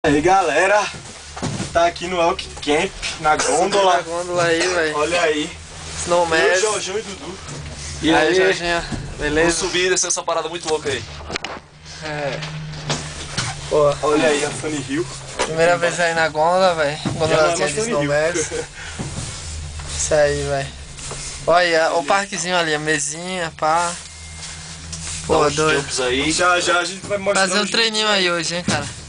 E aí galera, tá aqui no Elk Camp, na gôndola. Na gôndola aí, velho. Olha aí. Snowman. Eu, Jorjão e Dudu. E aí, Jorginho, beleza? Vamos subir e descer essa parada muito louca aí. É. Pô, Olha aí a Funny Hill. primeira vez aí na gôndola, velho. Gondolazinha de Funny Hill. Snowmax. Isso aí, velho. Olha, o parquezinho ali, a mesinha, pá. Pô, Dá uns doido. jumps aí. Já a gente vai mostrar. Fazer um treininho aí hoje, hein, cara.